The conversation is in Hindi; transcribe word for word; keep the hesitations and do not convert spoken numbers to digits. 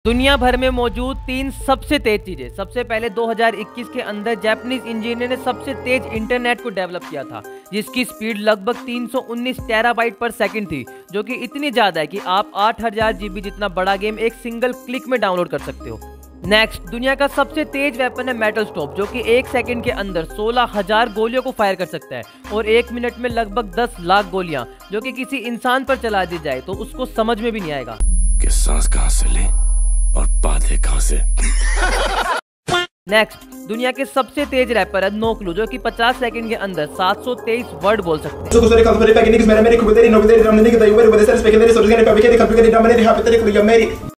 दुनिया भर में मौजूद तीन सबसे तेज चीजें। सबसे पहले दो हज़ार इक्कीस के अंदर जापानीज इंजीनियर ने सबसे तेज इंटरनेट को डेवलप किया था, जिसकी स्पीड लगभग तीन सौ उन्नीस टेराबाइट पर सेकंड थी, जो कि इतनी ज्यादा है कि आप आठ हज़ार जीबी जितना बड़ा गेम एक सिंगल क्लिक में डाउनलोड कर सकते हो। नेक्स्ट, दुनिया का सबसे तेज वेपन है मेटल स्टॉप, जो कि एक सेकंड के अंदर सोलह हज़ार गोलियों को फायर कर सकता है और एक मिनट में लगभग दस लाख गोलियां, जो कि किसी इंसान पर चला दी जाए तो उसको समझ में भी नहीं आएगा कि सांस कहां से ले और बातें कहां से। नेक्स्ट, दुनिया के सबसे तेज रैपर है नोक्लू, जो कि पचास सेकंड के अंदर सात सौ तेईस वर्ड बोल सकते हैं।